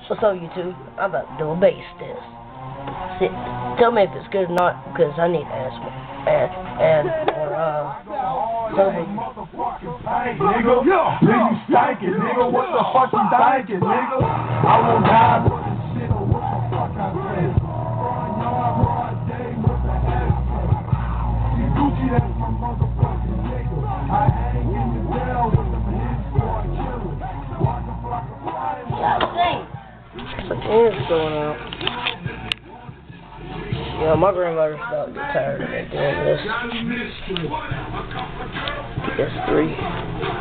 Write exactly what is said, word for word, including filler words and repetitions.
What's up, YouTube? I'm about to do a bass test. See, tell me if it's good or not, because I need to ask add, add more, uh, Hey, nigga, yeah, you stankin', nigga, what the fuck you thinking, nigga? I won't die for this shit, or what the fuck I said? Front yard, broad day, what the heck? See, Gucci, that's my motherfucking nigga. I hang in the jail with them hits for killing. What the fuck I'm flying? God dang! What is going on? Yeah, my grandmother's about to get tired of me doing this. P S three.